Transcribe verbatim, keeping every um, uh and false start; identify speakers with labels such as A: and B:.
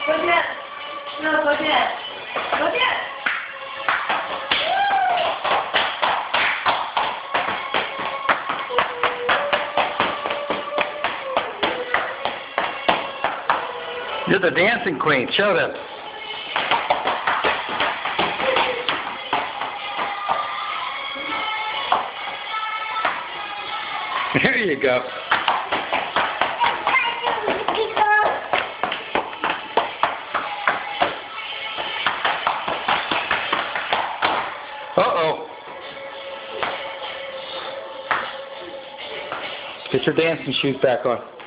A: Go dance. No, go dance. Go dance.
B: You're the dancing queen. Show them. There you go. Uh-oh. Get your dancing shoes back on.